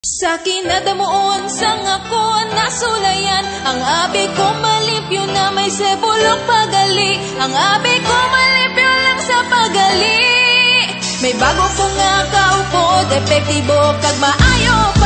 Sa kinadamuon sang ako nasulayan, ang abi ko malipyo na may sebulok pagali. Ang abi ko malipyo lang sa pagali. May bago ko nga kaupo, epektibo kag maayo.